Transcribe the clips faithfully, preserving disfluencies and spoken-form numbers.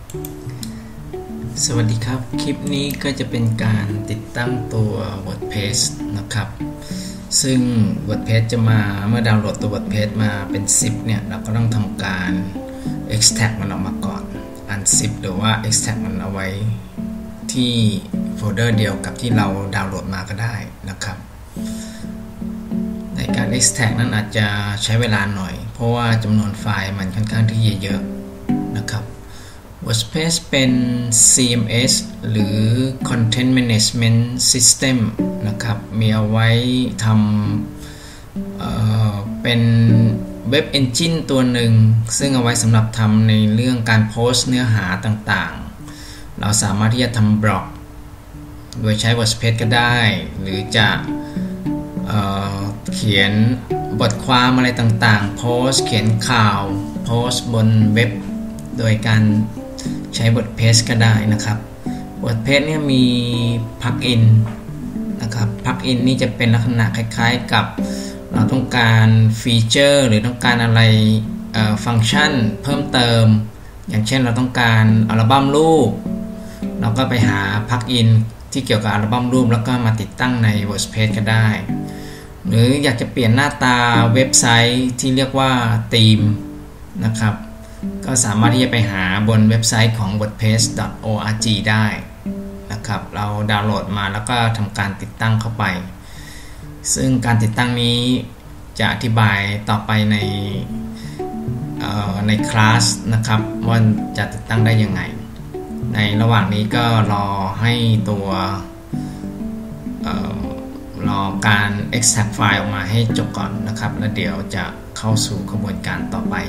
สวัสดีครับคลิปนี้ก็จะเป็นการติดตั้งตัว WordPress นะครับซึ่ง WordPress จะมาเมื่อดาวน์โหลดตัว WordPress มาเป็น ซิป เนี่ยเราก็ต้องทำการ extract มันออกมาก่อน unzip หรือว่า extract มันเอาไว้ที่โฟลเดอร์เดียวกับที่เราดาวน์โหลดมาก็ได้นะครับในการ extract นั้นอาจจะใช้เวลาหน่อยเพราะว่าจำนวนไฟล์มันค่อนข้างที่เยอะนะครับWordPress เป็น ซี เอ็ม เอส หรือ Content Management System นะครับมีเอาไว้ทำ เอ่อ เป็นเว็บเอนจินตัวหนึ่งซึ่งเอาไว้สำหรับทำในเรื่องการโพสต์เนื้อหาต่างๆเราสามารถที่จะทำบล็อกโดยใช้ WordPress ก็ได้หรือจะเอ่อเขียนบทความอะไรต่างๆโพสต์เขียนข่าวโพสต์บนเว็บโดยการใช้ WordPress ก็ได้นะครับ WordPress เนี่ยมีพลั๊กอินนะครับพลั๊กอินนี่จะเป็นลักษณะคล้ายๆกับเราต้องการฟีเจอร์หรือต้องการอะไรฟังก์ชันเพิ่มเติมอย่างเช่นเราต้องการอัลบั้มรูปเราก็ไปหาพลั๊กอินที่เกี่ยวกับอัลบั้มรูปแล้วก็มาติดตั้งใน WordPress ก็ได้หรืออยากจะเปลี่ยนหน้าตาเว็บไซต์ที่เรียกว่าธีมนะครับก็สามารถที่จะไปหาบนเว็บไซต์ของ วอร์ดเพรส ดอท โอ อาร์ จี ได้นะครับเราดาวน์โหลดมาแล้วก็ทำการติดตั้งเข้าไปซึ่งการติดตั้งนี้จะอธิบายต่อไปในในคลาสนะครับว่าจะติดตั้งได้ยังไงในระหว่างนี้ก็รอให้ตัวรอการ extract ไฟล์ออกมาให้จบก่อนนะครับแล้วเดี๋ยวจะเข้าสู่กระบวนการต่อไป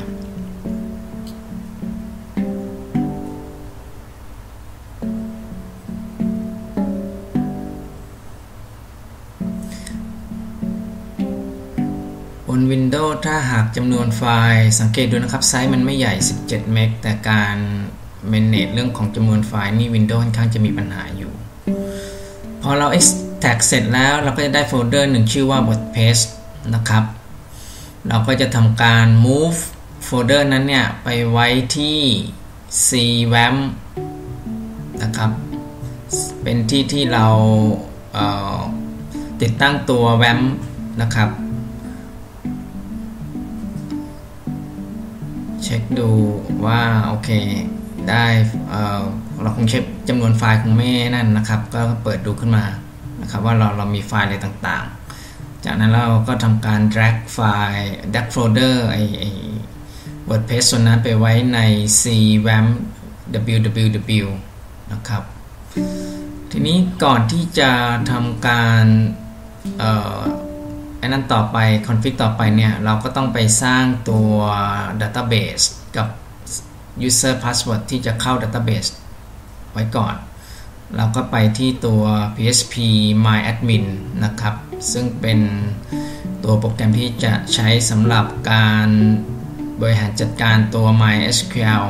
บน Windows ถ้าหากจำนวนไฟล์สังเกตดูนะครับไซส์มันไม่ใหญ่สิบเจ็ดเมกแต่การ manage เรื่องของจำนวนไฟล์นี่ Windows ค่อนข้างจะมีปัญหาอยู่พอเรา extract เสร็จแล้วเราก็จะได้โฟลเดอร์หนึ่งชื่อว่า WordPress นะครับเราก็จะทำการ move โฟลเดอร์นั้นเนี่ยไปไว้ที่ ซี แวม นะครับเป็นที่ที่เราเอ่อติดตั้งตัว แวม นะครับเช็คดูว่าโอเคได้เอ่อเราคงเช็คจำนวนไฟล์คงไม่นั่นนะครับก็เปิดดูขึ้นมานะครับว่าเราเรามีไฟล์อะไรต่างๆจากนั้นเราก็ทำการ drag ไฟล์ drag folder ไอไอ WordPress ส่วนนั้นไปไว้ใน ซี แวม ดับเบิลยู ดับเบิลยู ดับเบิลยู นะครับทีนี้ก่อนที่จะทำการเอ่ออันนั้นต่อไปคอนฟิกต่อไปเนี่ยเราก็ต้องไปสร้างตัว Database กับ User Password ที่จะเข้า Database ไว้ก่อนเราก็ไปที่ตัว พี เอช พี MyAdmin นะครับซึ่งเป็นตัวโปรแกรมที่จะใช้สำหรับการบริหารจัดการตัว MySQL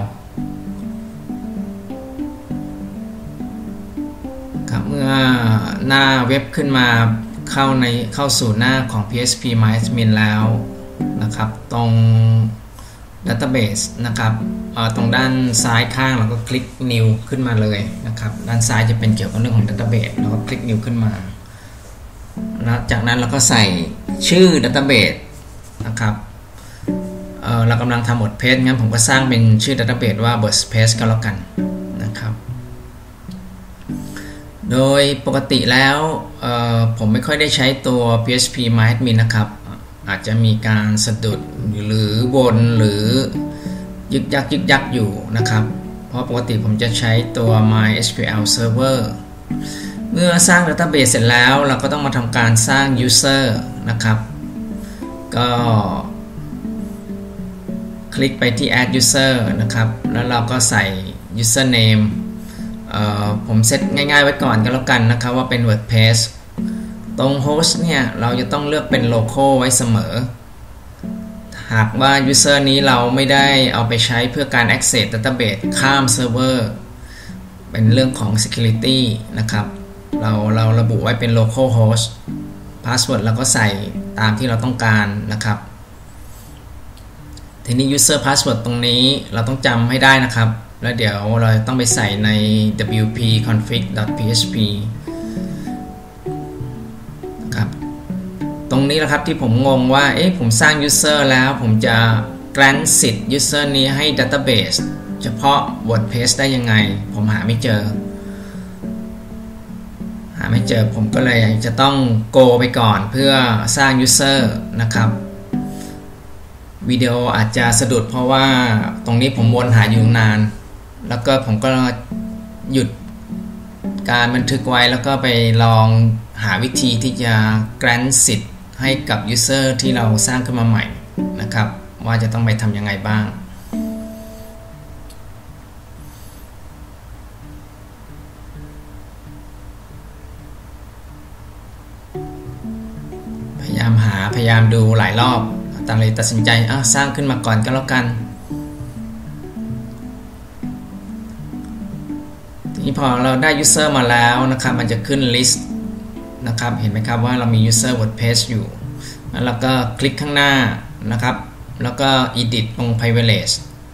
ครับเมื่อหน้าเว็บขึ้นมาเข้าในเข้าสู่หน้าของ พี เอช พี MyAdmin แล้วนะครับตรง Database นะครับตรงด้านซ้ายข้างเราก็คลิก New ขึ้นมาเลยนะครับด้านซ้ายจะเป็นเกี่ยวกับเรื่องของ Database เราก็คลิก New ขึ้นมาแล้วจากนั้นเราก็ใส่ชื่อ Database นะครับ เอ่อ เรากำลังทำ WordPress งั้นผมก็สร้างเป็นชื่อ Database ว่า WordPress ก็แล้วกันนะครับโดยปกติแล้วผมไม่ค่อยได้ใช้ตัว พี เอช พี MyAdmin นะครับอาจจะมีการสะดุดหรือวนหรือยึกยักยึกยักอยู่นะครับเพราะปกติผมจะใช้ตัว MySQL Server เมื่อสร้าง Database เสร็จแล้วเราก็ต้องมาทำการสร้าง User นะครับก็คลิกไปที่ Add User นะครับแล้วเราก็ใส่ Usernameผมเซตง่ายๆไว้ก่อนก็แล้วกันนะครับว่าเป็น WordPress ตรง Host เนี่ยเราจะต้องเลือกเป็น Local ไว้เสมอหากว่า User นี้เราไม่ได้เอาไปใช้เพื่อการ Access Database ข้ามเซิร์ฟเวอร์เป็นเรื่องของ Security นะครับเราเราระบุไว้เป็น Local Host Password เราก็ใส่ตามที่เราต้องการนะครับ ทีนี้ user password ตรงนี้เราต้องจำให้ได้นะครับแล้วเดี๋ยวเราต้องไปใส่ใน ดับเบิลยู พี คอนฟิก ดอท พี เอช พี ครับตรงนี้แหละครับที่ผมงงว่าเอ๊ะผมสร้าง user แล้วผมจะ grant สิทธิ์ user นี้ให้ database เฉพาะ WordPress ได้ยังไงผมหาไม่เจอหาไม่เจอผมก็เลยจะต้อง go ไปก่อนเพื่อสร้าง user นะครับวิดีโออาจจะสะดุดเพราะว่าตรงนี้ผมวนหาอยู่นานแล้วก็ผมก็หยุดการบันทึกไว้แล้วก็ไปลองหาวิธีที่จะ grant สิทธิ์ให้กับ user ที่เราสร้างขึ้นมาใหม่นะครับว่าจะต้องไปทำยังไงบ้างพยายามหาพยายามดูหลายรอบตัดเลยตัดสินใจอ่ะสร้างขึ้นมาก่อนก็แล้วกันทีนี้พอเราได้ user มาแล้วนะครับมันจะขึ้น list นะครับเห็นไหมครับว่าเรามี user WordPress อยู่แล้วเราก็คลิกข้างหน้านะครับแล้วก็ edit ตรง privilege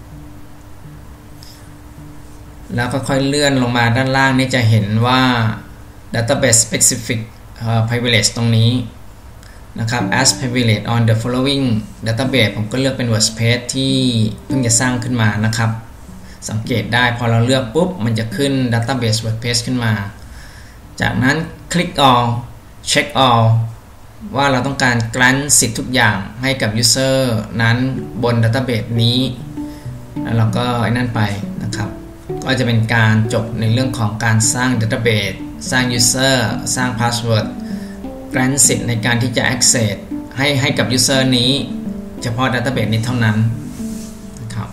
แล้วก็ค่อยเลื่อนลงมาด้านล่างนี่จะเห็นว่า database specific privilege ตรงนี้นะครับ as privilege on the following database ผมก็เลือกเป็น WordPress ที่เพิ่งจะสร้างขึ้นมานะครับสังเกตได้พอเราเลือกปุ๊บมันจะขึ้น database WordPress ขึ้นมาจากนั้นคลิก all check all ว่าเราต้องการ grant สิทธิ์ทุกอย่างให้กับ user นั้นบน database นี้แล้วเราก็ไอ้นั่นไปนะครับก็จะเป็นการจบในเรื่องของการสร้าง database สร้าง user สร้าง password grant สิทธิ์ในการที่จะ access ให้ให้กับ user นี้เฉพาะ database นี้เท่านั้นนะครับ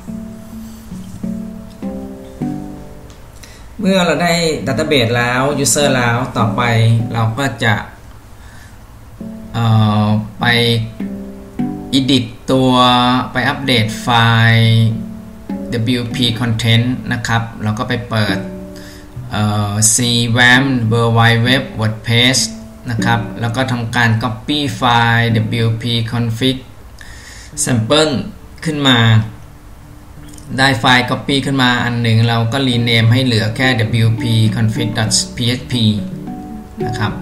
เมื่อเราได้ database แล้ว user แล้วต่อไปเราก็จะไป edit ตัวไปอัปเดตไฟล์ ดับเบิลยู พี content นะครับแล้วก็ไปเปิด cwam world wide web wordpress นะครับแล้วก็ทำการ copy ไฟล์ ดับเบิลยู พี config sample ขึ้นมาได้ไฟล์ copy ขึ้นมาอันหนึ่งเราก็ rename ให้เหลือแค่ ดับเบิลยู พี config ดอท พี เอช พี นะครับ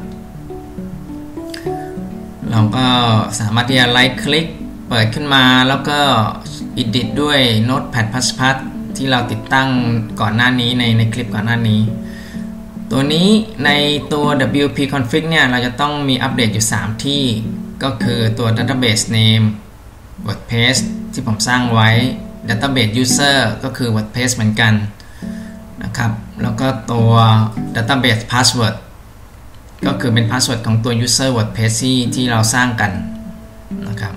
เราก็สามารถที่จะไลท์คลิกเปิดขึ้นมาแล้วก็ edit ด้วย Notepad++ ที่เราติดตั้งก่อนหน้านี้ในในคลิปก่อนหน้านี้ตัวนี้ในตัว ดับเบิลยู พี config เนี่ยเราจะต้องมีอัปเดตอยู่สามที่ก็คือตัว database name WordPress ที่ผมสร้างไว้ database user ก็คือ WordPress เหมือนกันนะครับแล้วก็ตัว database passwordก็คือเป็น password ของตัว user WordPress ที่ที่เราสร้างกันนะครับ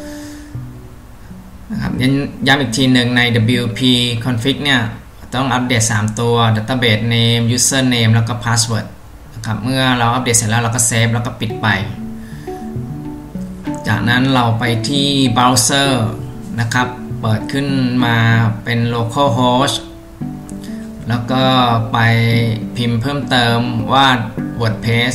นะครับย้ำอีกทีหนึ่งใน ดับเบิลยู พี config เนี่ยต้องอัปเดตสามตัว database name user name แล้วก็ password นะครับเมื่อเราอัปเดตเสร็จแล้วเราก็เซฟแล้วก็ปิดไปจากนั้นเราไปที่ browser นะครับเปิดขึ้นมาเป็น localhost แล้วก็ไปพิมพ์เพิ่มเติมว่า WordPress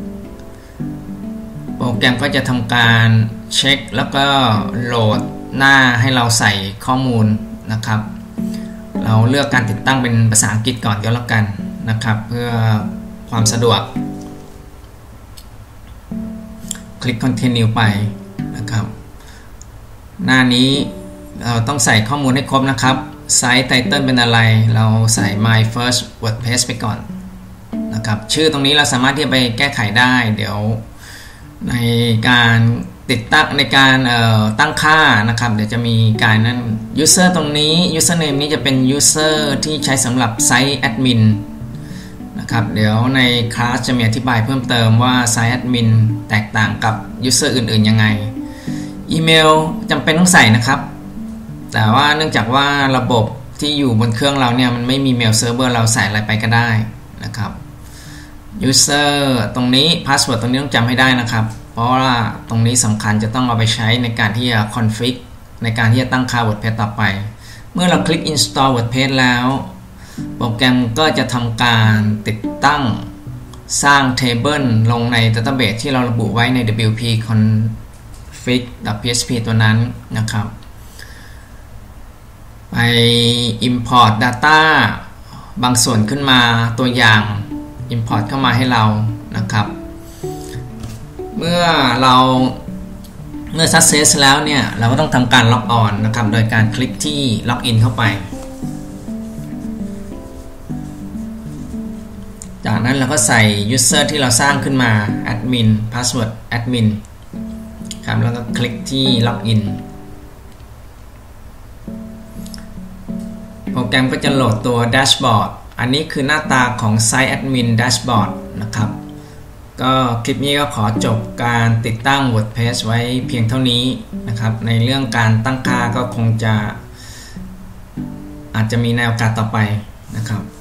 โปรแกรมก็จะทำการเช็คแล้วก็โหลดหน้าให้เราใส่ข้อมูลนะครับเราเลือกการติดตั้งเป็นภาษาอังกฤษก่อนก็แล้วกันนะครับเพื่อความสะดวกคลิก continue ไปนะครับหน้านี้เราต้องใส่ข้อมูลให้ครบนะครับไซต์ title เป็นอะไรเราใส่ my first WordPress ไปก่อนนะครับชื่อตรงนี้เราสามารถที่จะไปแก้ไขได้เดี๋ยวในการติดตั้งในการตั้งค่านะครับเดี๋ยวจะมีการนั้น user ตรงนี้ username นี้จะเป็น user ที่ใช้สำหรับไซต์ admin นะครับเดี๋ยวในคลาสจะมีอธิบายเพิ่มเติมว่าไซต์ admin แตกต่างกับ user อื่นๆยังไงอีเมลจำเป็นต้องใส่นะครับแต่ว่าเนื่องจากว่าระบบที่อยู่บนเครื่องเราเนี่ยมันไม่มีเมลเซิร์ฟเวอร์เราใส่อะไรไปก็ได้นะครับ user ตรงนี้ password ตรงนี้ต้องจำให้ได้นะครับเพราะว่าตรงนี้สำคัญจะต้องเอาไปใช้ในการที่จะ config ในการที่จะตั้งค่า WordPress ต่อไปเมื่อเราคลิก install WordPress แล้วโปรแกรมก็จะทำการติดตั้งสร้าง table ลงใน database ที่เราระบุไว้ใน ดับเบิลยู พี config ดอท พี เอช พี ตัวนั้นนะครับไป import data บางส่วนขึ้นมาตัวอย่าง import เข้ามาให้เรานะครับเมื่อเราเมื่อ success แล้วเนี่ยเราก็ต้องทำการ log on นะครับโดยการคลิกที่ login เข้าไปจากนั้นเราก็ใส่ user ที่เราสร้างขึ้นมา admin password admin ครับแล้วก็คลิกที่ login โปรแกรมก็จะโหลดตัว dashboard อันนี้คือหน้าตาของ Site Admin Dashboard นะครับก็คลิปนี้ก็ขอจบการติดตั้ง WordPress ไว้เพียงเท่านี้นะครับในเรื่องการตั้งค่าก็คงจะอาจจะมีในโอกาสต่อไปนะครับ